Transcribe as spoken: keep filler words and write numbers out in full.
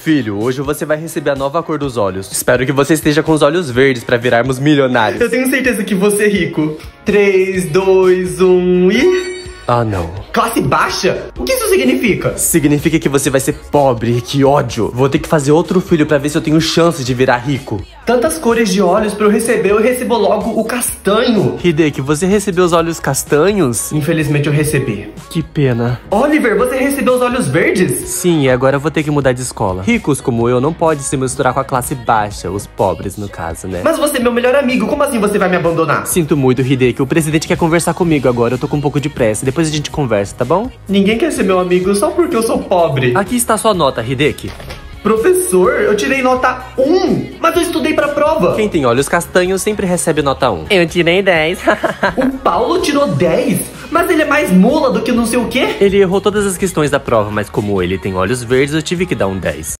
Filho, hoje você vai receber a nova cor dos olhos. Espero que você esteja com os olhos verdes pra virarmos milionários. Eu tenho certeza que você é rico. três, dois, um e... Ah, não. Classe baixa? O que isso significa? Significa que você vai ser pobre, que ódio. Vou ter que fazer outro filho pra ver se eu tenho chance de virar rico. Tantas cores de olhos pra eu receber, eu recebo logo o castanho. Hideki, você recebeu os olhos castanhos? Infelizmente eu recebi. Que pena. Oliver, você recebeu os olhos verdes? Sim, e agora eu vou ter que mudar de escola. Ricos como eu não podem se misturar com a classe baixa, os pobres no caso, né? Mas você é meu melhor amigo, como assim você vai me abandonar? Sinto muito, Hideki, o presidente quer conversar comigo agora, eu tô com um pouco de pressa. Depois a gente conversa, tá bom? Ninguém quer ser meu amigo só porque eu sou pobre. Aqui está a sua nota, Hideki. Professor, eu tirei nota um, mas eu estudei pra prova. Quem tem olhos castanhos sempre recebe nota um. Eu tirei dez. O Paulo tirou dez, mas ele é mais mula do que não sei o quê. Ele errou todas as questões da prova, mas como ele tem olhos verdes, eu tive que dar um dez.